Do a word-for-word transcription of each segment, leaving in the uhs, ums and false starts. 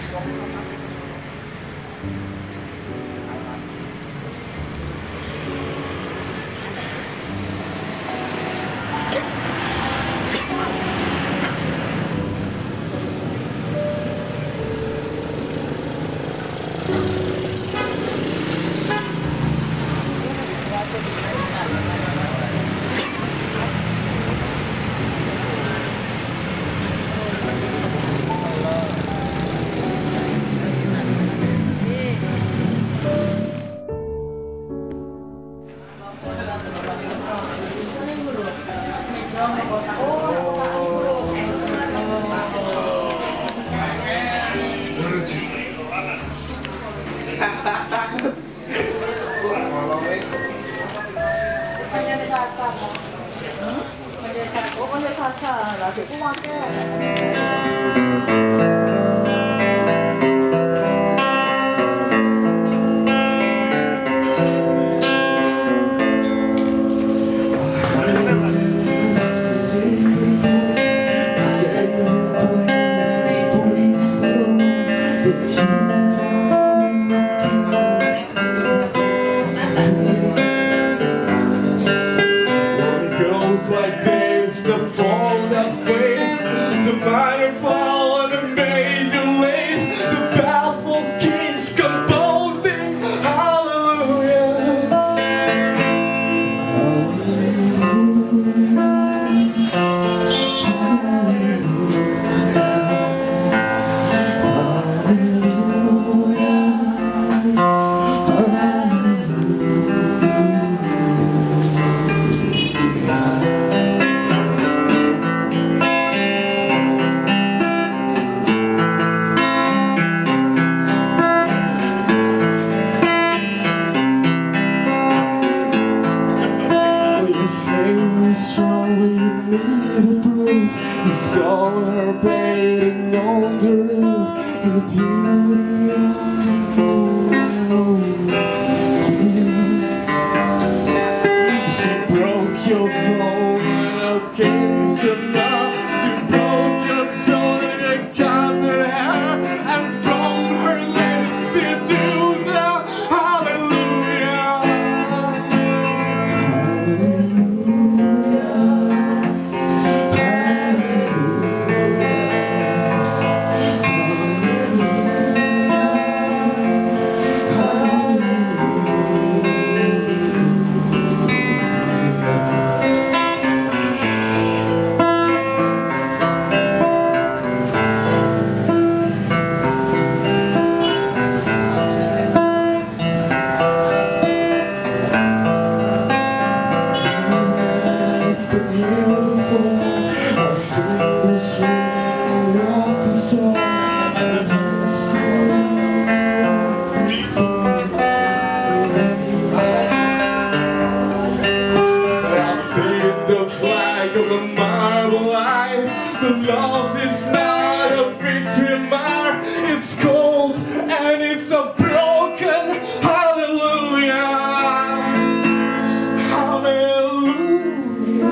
Pokoknya sasa, lagi ku make. Like this, the fall of faith, the minor fall and the major late, the baffled kings composing hallelujah. It's all her bathing on the roof, her beauty on the roof. She broke your throne and occasion now. She broke your throne and it got the hair, and from her lips she do the hallelujah. The flag of the marble eye, the love is not a victory mark, it's cold and it's a broken hallelujah. Hallelujah.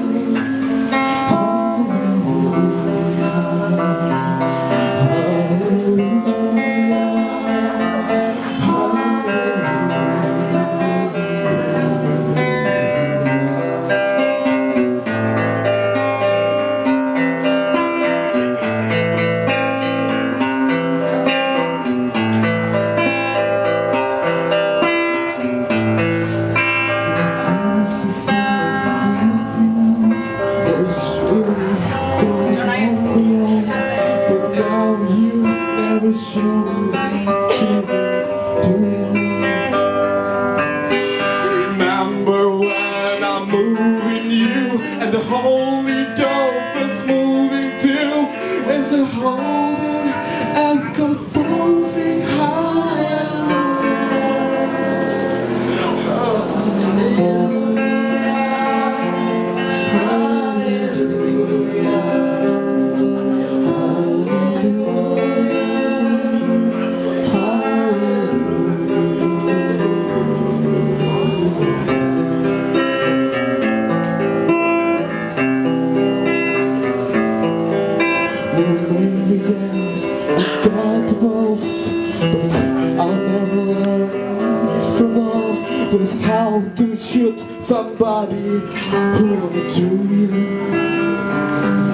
Remember when I'm moving you, and the Holy Dove is moving too. It's a holding and composing hallelujah. got to both, but I'll never learn from love was how to shoot somebody who wanna do you.